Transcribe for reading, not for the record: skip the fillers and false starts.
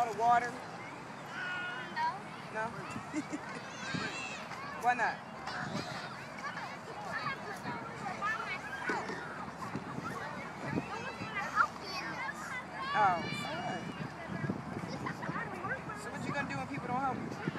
all the water? No. No? Why not? Oh, all right. So what you gonna do when people don't help you?